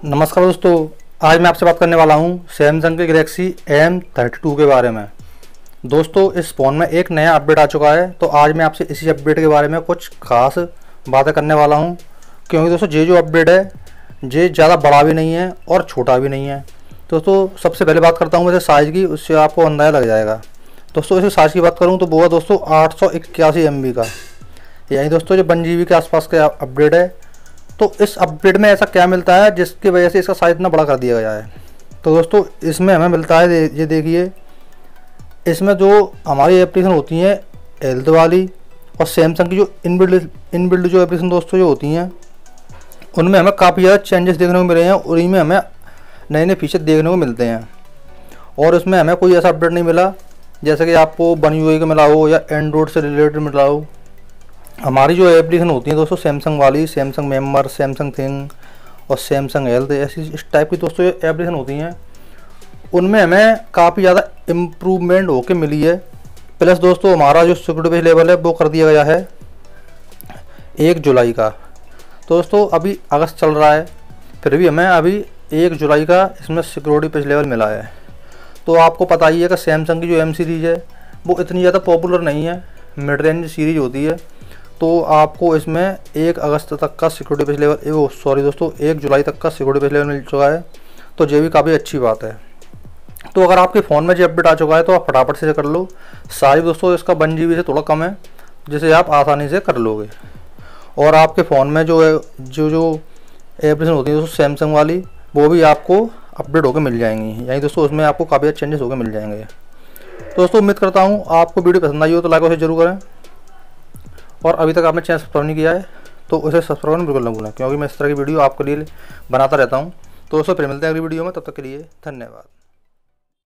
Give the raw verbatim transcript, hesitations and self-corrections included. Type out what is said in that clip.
नमस्कार दोस्तों, आज मैं आपसे बात करने वाला हूं सैमसंग के गैलेक्सी एम थर्टी टू के बारे में। दोस्तों, इस फ़ोन में एक नया अपडेट आ चुका है, तो आज मैं आपसे इसी अपडेट के बारे में कुछ खास बातें करने वाला हूं। क्योंकि दोस्तों ये जो अपडेट है ये ज़्यादा बड़ा भी नहीं है और छोटा भी नहीं है। दोस्तों, सबसे पहले बात करता हूँ वैसे साइज़ की, उससे आपको अंदाज़ा लग जाएगा। दोस्तों, इसे साइज़ की बात करूँ तो वो है दोस्तों आठ सौ इक्यासी एम बी का, यानी दोस्तों जो वन जी बी के आसपास का अपडेट है। तो इस अपडेट में ऐसा क्या मिलता है जिसकी वजह से इसका साइज़ इतना बड़ा कर दिया गया है। तो दोस्तों, इसमें हमें मिलता है, ये देखिए, इसमें जो हमारी एप्लीकेशन होती हैं हेल्थ वाली और सैमसंग की जो इनबिल्ड इनबिल्ड जो एप्लीकेशन दोस्तों जो होती हैं, उनमें हमें काफ़ी ज़्यादा चेंजेस देखने को मिले हैं और इनमें हमें नए नए फीचर देखने को मिलते हैं। और इसमें हमें कोई ऐसा अपडेट नहीं मिला जैसे कि आपको वन यू आई का मिला हो या एंड्रॉयड से रिलेटेड मिला हो। हमारी जो एप्लीकेशन होती है दोस्तों सैमसंग वाली, सैमसंग मेम्बर, सैमसंग थिंग और सैमसंग हेल्थ, ऐसी इस टाइप की दोस्तों एप्लीकेशन होती हैं, उनमें हमें काफ़ी ज़्यादा इम्प्रूवमेंट होके मिली है। प्लस दोस्तों हमारा जो सिक्योरिटी पेज लेवल है वो कर दिया गया है एक जुलाई का। तो दोस्तों अभी अगस्त चल रहा है, फिर भी हमें अभी एक जुलाई का इसमें सिक्योरिटी पेज लेवल मिला है। तो आपको पता ही है कि सैमसंग की जो एम सीरीज़ है वो इतनी ज़्यादा पॉपुलर नहीं है, मिड रेंज सीरीज होती है। तो आपको इसमें एक अगस्त तक का सिक्योरिटी पेज लेवल, वो सॉरी दोस्तों एक जुलाई तक का सिक्योरिटी पेज लेवल मिल चुका है। तो ये भी काफ़ी अच्छी बात है। तो अगर आपके फ़ोन में जो अपडेट आ चुका है तो आप फटाफट से कर लो। साइज दोस्तों इसका वन जी बी से थोड़ा कम है, जिसे आप आसानी से कर लोगे। और आपके फ़ोन में जो है जो जो एप्लीकेशन होती है दोस्तों सैमसंग वाली, वो भी आपको अपडेट होकर मिल जाएंगी, यानी दोस्तों उसमें आपको काफ़ी चेंजेस होकर मिल जाएंगे। तो दोस्तों उम्मीद करता हूँ आपको वीडियो पसंद आई हो तो लाइक और जरूर करें। और अभी तक आपने चैनल सब्सक्राइब नहीं किया है तो उसे सब्सक्राइब करना बिल्कुल ना भूलें, क्योंकि मैं इस तरह की वीडियो आपके लिए बनाता रहता हूँ। तो दोस्तों फिर मिलते हैं अगली वीडियो में, तब तक के लिए धन्यवाद।